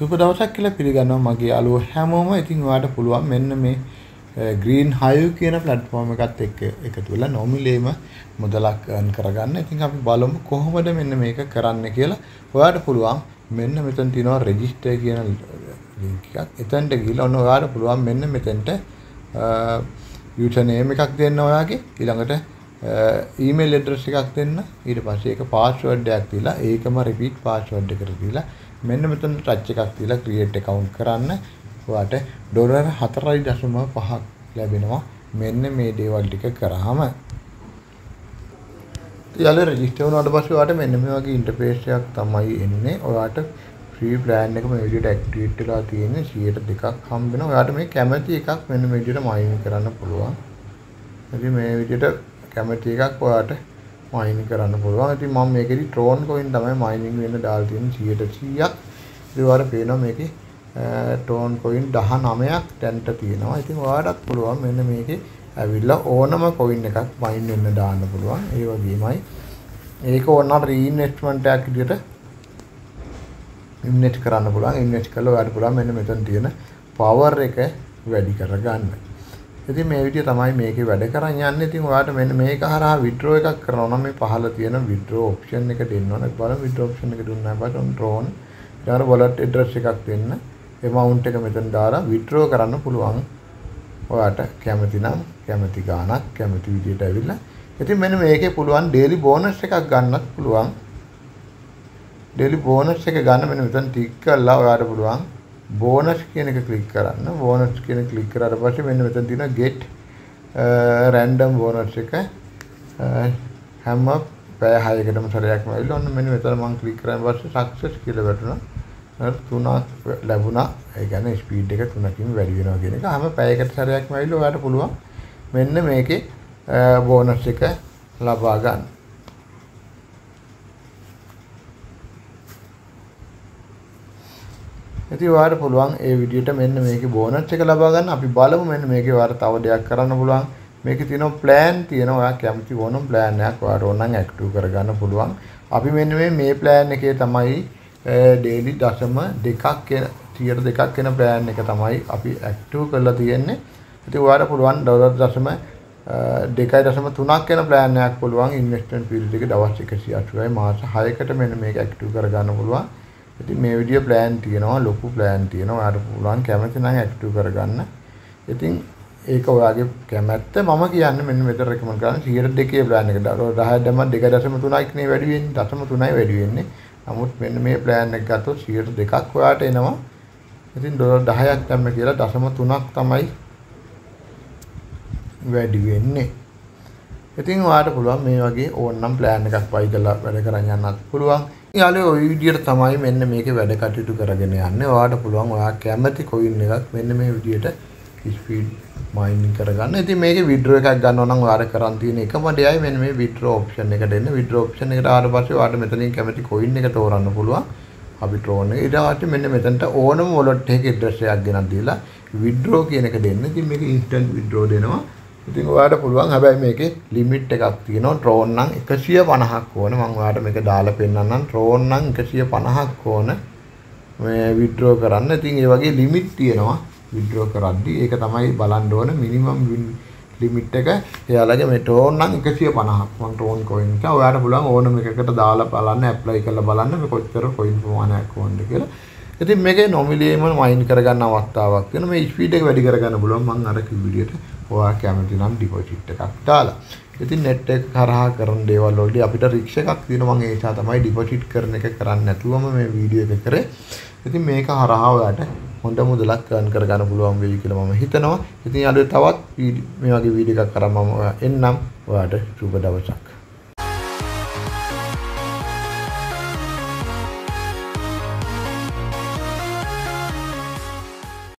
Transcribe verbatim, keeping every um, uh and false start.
සුබ දවසක් කියලා පිළිගන්නවා මගේ යාළුවෝ හැමෝම. ඉතින් ඔයාලට පුළුවන් මෙන්න මේ green hive කියන platform එකත් එක්ක එකතු වෙලා නොමිලේම මුදලක් earn කරගන්න. ඉතින් අපි බලමු කොහොමද මෙන්න මේක කරන්න කියලා. ඔයාලට පුළුවන් මෙන්න මෙතන තියෙනවා register කියන link එකක්. එතනට ගිහලා ඔන්න ඔයාලට පුළුවන් මෙන්න මෙතනට user name එකක් දෙන්න ඔයාගේ. ඊළඟට email address එකක් දෙන්න. ඊට පස්සේ ඒක password එකක් දීලා ඒකම repeat password එකකට දීලා මෙන්න මෙතන touch එකක් දීලා create account කරන්න. ඔයාට ඩොලර් හතරයි දශම පහක් ලැබෙනවා මෙන්න මේ දේවල් ටික කරාම. ඊළඟ register වුණාට පස්සේ ඔයාට මෙන්න මේ වගේ interface එකක් තමයි එන්නේ. ඔයාට free plan එක මේ විදිහට activate වෙලා තියෙන්නේ සියයට දෙකක් හම්බ වෙනවා. ඔයාට මේ කැමති එකක් මෙන්න මේ විදිහට mining කරන්න පුළුවන්. ඉතින් මේ විදිහට කැමති එකක් ඔයාට mining කරන්න පුළුවන්. ඉතින් මම මේකෙදි tron coin තමයි mining වෙන්න දාලා තියෙන්නේ සියයට සීයක්. ඉතින් ඔයාලට පේනවා මේකේ tron coin දහනවයක් දැන්ට තියෙනවා. ඉතින් ඔයාලටත් පුළුවන් මෙන්න මේකේ ඇවිල්ලා ඕනම coin එකක් mine වෙන්න දාන්න පුළුවන්. ඒ වගේමයි ඒක ඕනනම් reinvestment එකක් විදිහට invest කරන්න පුළුවන්. invest කළා ඔයාලට පුළුවන් මෙන්න මෙතන තියෙන power එක වැඩි කරගන්න. ඉතින් මේ විදිය තමයි මේකේ වැඩ කරන් යන්නේ. ඉතින් ඔයාලට මෙන්න මේක හරහා withdraw එකක් කරනවා නම් මේ පහළ තියෙන withdraw option එක දෙන්න ඕන. බලන්න withdraw option එක දුන්නා පස්සේ on tron ඊට wallet address එකක් දෙන්න. amount එක මෙතන දාලා withdraw කරන්න පුළුවන්. ඔයාලට කැමති නම් කැමති ගාණක් කැමති විදියට ඇවිල්ලා. ඉතින් මෙන්න මේකේ පුළුවන් daily bonus එකක් ගන්නත් පුළුවන්. daily bonus එක ගන්න මෙන්න මෙතන ටික් කරලා ඔයාලට පුළුවන් bonus කියන එක click කරන්න. bonus කියන එක click කරාට පස්සේ මෙන්න මෙතන තියෙන get random bonus එක හැම පැය හයකටම සැරයක්ම ඇවිල්ලා ඔන්න මෙන්න මෙතන මම click කරාන් පස්සේ success කියලා වැටුණා. තුනක් ලැබුණා. ඒ කියන්නේ speed එක තුනකින් වැඩි වෙනවා කියන එක. හැම පැයකට සැරයක්ම ඇවිල්ලා ඔයාලට පුළුවන් මෙන්න මේකේ bonus එක ලබා ගන්න. ඉතින් ඔයාලට පුළුවන් ඒ විදිහට මෙන්න මේකේ බෝනස් එක ලබා ගන්න. අපි බලමු මෙන්න මේකේ ඔයාලට තව දෙයක් කරන්න පුළුවන්. මේකේ තියෙනවා plan තියෙනවා. ඔයා කැමති ඕනම plan එකක් ඔයාලට ඕනනම් active කරගන්න පුළුවන්. අපි මෙන්න මේ මේ plan එකේ තමයි daily දශම දෙකක් කියන සියයට දෙකක් වෙන plan එක තමයි අපි active කරලා තියෙන්නේ. ඉතින් ඔයාලට පුළුවන් ඩොලර් දශම දෙකයි දශම තුනක් වෙන plan එකක් පුළුවන් investment period එක දවස් එකසිය අටයි මාස හයකට මෙන්න මේක active කරගන්න පුළුවන්. ඉතින් මේ විදිය plan තියෙනවා ලොකු plan තියෙනවා. ඔයාලට පුළුවන් කැමති නම් active කරගන්න. ඉතින් ඒක ඔයාගේ කැමැත්ත. මම කියන්නේ මෙන්න මෙතන recommend කරන්නේ සියයට දෙකේ plan එක. දහය දම දෙක දශම තුනයි නේ වැඩි වෙන්නේ. දශම තුනයි වැඩි වෙන්නේ. නමුත් මෙන්න මේ plan එක ගත්තොත් සියයට දෙකක් ඔයාට එනවා. ඉතින් ඩොලර් දහයක් දැම්ම කියලා දශම තුනක් තමයි වැඩි වෙන්නේ. ඉතින් ඔයාලට පුළුවන් මේ වගේ ඕනනම් plan එකක් buy කරලා වැඩ කරන් යන්නත් පුළුවන්. යාළුවෝ ඔය විදිහට තමයි මෙන්න මේකේ වැඩ කටයුතු කරගෙන යන්නේ. ඔයාලට පුළුවන් ඔයා කැමති coin එකක් මෙන්න මේ විදිහට speed mining කරගන්න. ඉතින් මේකේ withdraw එකක් ගන්නවා නම් ඔයාලට කරන් තියෙන එකම දෙයයි මෙන්න මේ withdraw option එක දෙන්න. withdraw option එකට ආවට පස්සේ ඔයාලට මෙතනින් කැමති coin එක තෝරන්න පුළුවන්. අපි tron එක ඊට පස්සේ මෙන්න මෙතනට ඕනම wallet එකක address එකක් ගෙනත් දීලා withdraw කියන එක දෙන්න. ඉතින් මේක instant withdraw දෙනවා. ඉතින් ඔයාලට පුළුවන් හැබැයි මේකේ limit එකක් තියෙනවා. tron නම් එකසිය පනහක් ඕන. මම ඔයාලට මේක දාලා පෙන්නන්නම්. tron නම් එකසිය පනහක් ඕන මේ withdraw කරන්න. ඉතින් ඒ වගේ limit තියෙනවා withdraw කරද්දි. ඒක තමයි බලන්න ඕන minimum limit එක. එයාලගේ මේ tron නම් එකසිය පනහක්. මම tron coin එක ඔයාලට පුළුවන් ඕනම එකකට දාලා බලන්න apply කරලා බලන්න මේ කොච්චර coin ප්‍රමාණයක් ඕනද කියලා. ඉතින් මේකේ නොමිලේම mine කරගන්න අවස්ථාවක් තියෙනවා. මේ speed එක වැඩි කරගන්න පුළුවන්. මම අර කිව් විදියට ඔයා කැමති නම් ඩිපොසිට් එකක් දාලා. ඉතින් net එක කරහා කරන දේවල් වලදී අපිට රික්ස් එකක් තියෙනවා. මම ඒ නිසා තමයි ඩිපොසිට් කරන එක කරන්නේ නැතුවම මේ වීඩියෝ එක කරේ. ඉතින් මේක හරහා ඔයාට හොඳ මුදලක් earn කරගන්න පුළුවන් වෙයි කියලා මම හිතනවා. ඉතින් යාළුවෝ තවත් මේ වගේ වීඩියෝ එකක් කරා මම එන්නම්. ඔයාට සුබ දවසක්.